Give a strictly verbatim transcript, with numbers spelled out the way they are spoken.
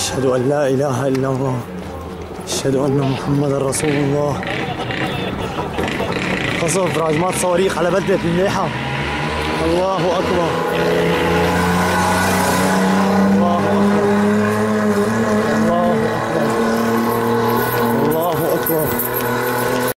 أشهد أن لا إله إلا الله، أشهد أن محمد رسول الله. قصف راجمات صواريخ على بلدة المليحة. الله أكبر.